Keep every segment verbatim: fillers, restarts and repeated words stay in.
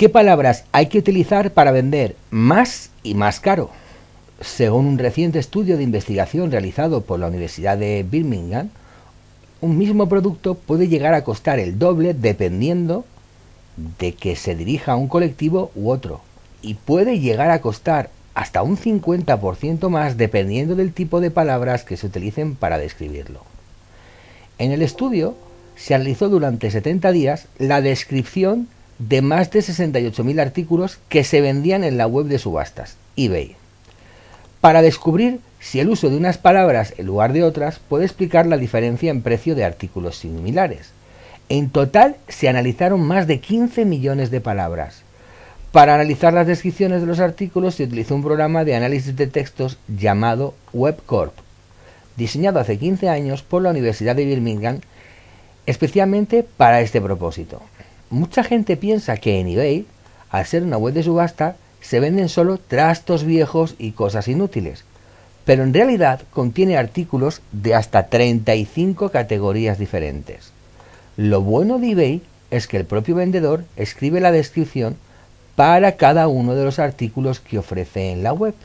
¿Qué palabras hay que utilizar para vender más y más caro? Según un reciente estudio de investigación realizado por la Universidad de Birmingham, un mismo producto puede llegar a costar el doble dependiendo de que se dirija a un colectivo u otro, y puede llegar a costar hasta un cincuenta por ciento más dependiendo del tipo de palabras que se utilicen para describirlo. En el estudio se analizó durante setenta días la descripción de más de sesenta y ocho mil artículos que se vendían en la web de subastas, eBay, para descubrir si el uso de unas palabras en lugar de otras puede explicar la diferencia en precio de artículos similares. En total se analizaron más de quince millones de palabras. Para analizar las descripciones de los artículos se utilizó un programa de análisis de textos llamado WebCorp, diseñado hace quince años por la Universidad de Birmingham especialmente para este propósito. Mucha gente piensa que en eBay, al ser una web de subasta, se venden solo trastos viejos y cosas inútiles, pero en realidad contiene artículos de hasta treinta y cinco categorías diferentes. Lo bueno de eBay es que el propio vendedor escribe la descripción para cada uno de los artículos que ofrece en la web.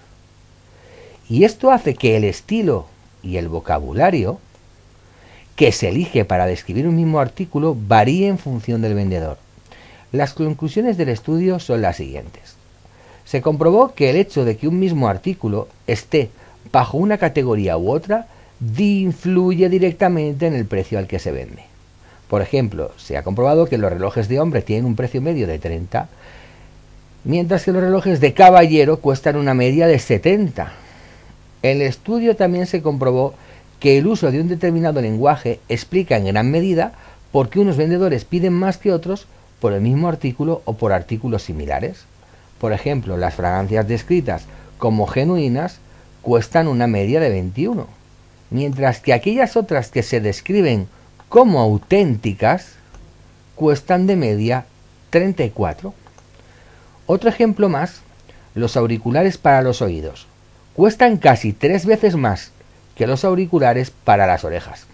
Y esto hace que el estilo y el vocabulario que se elige para describir un mismo artículo varíe en función del vendedor. Las conclusiones del estudio son las siguientes. Se comprobó que el hecho de que un mismo artículo esté bajo una categoría u otra influye directamente en el precio al que se vende. Por ejemplo, se ha comprobado que los relojes de hombre tienen un precio medio de treinta, mientras que los relojes de caballero cuestan una media de setenta. En el estudio también se comprobó que el uso de un determinado lenguaje explica en gran medida por qué unos vendedores piden más que otros por el mismo artículo o por artículos similares. Por ejemplo, las fragancias descritas como genuinas cuestan una media de veintiuno, mientras que aquellas otras que se describen como auténticas cuestan de media treinta y cuatro. Otro ejemplo más, los auriculares para los oídos cuestan casi tres veces más que los auriculares para las orejas.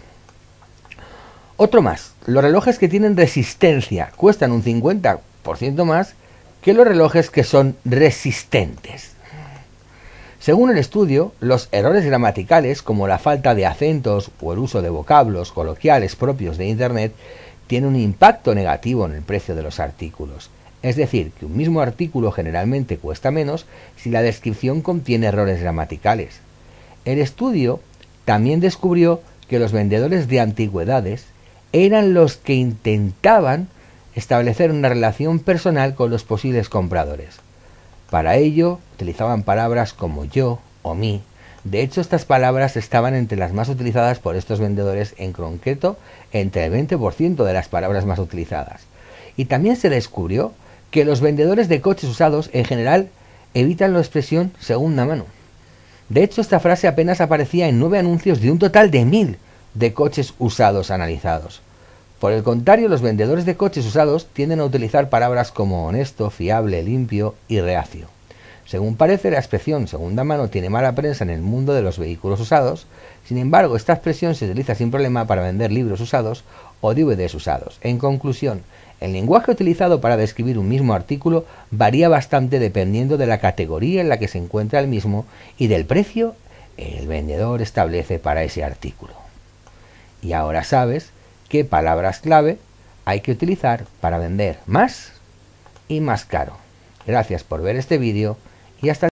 Otro más, los relojes que tienen resistencia cuestan un cincuenta por ciento más que los relojes que son resistentes. Según el estudio, los errores gramaticales como la falta de acentos o el uso de vocablos coloquiales propios de Internet tienen un impacto negativo en el precio de los artículos. Es decir, que un mismo artículo generalmente cuesta menos si la descripción contiene errores gramaticales. El estudio también descubrió que los vendedores de antigüedades eran los que intentaban establecer una relación personal con los posibles compradores. Para ello, utilizaban palabras como yo o mí. De hecho, estas palabras estaban entre las más utilizadas por estos vendedores, en concreto, entre el veinte por ciento de las palabras más utilizadas. Y también se descubrió que los vendedores de coches usados, en general, evitan la expresión segunda mano. De hecho, esta frase apenas aparecía en nueve anuncios de un total de mil de coches usados analizados. Por el contrario, los vendedores de coches usados tienden a utilizar palabras como honesto, fiable, limpio y reacio. Según parece, la expresión segunda mano tiene mala prensa en el mundo de los vehículos usados. Sin embargo, esta expresión se utiliza sin problema para vender libros usados o D V Ds usados. En conclusión, el lenguaje utilizado para describir un mismo artículo varía bastante dependiendo de la categoría en la que se encuentra el mismo y del precio que el vendedor establece para ese artículo. Y ahora sabes qué palabras clave hay que utilizar para vender más y más caro. Gracias por ver este vídeo y hasta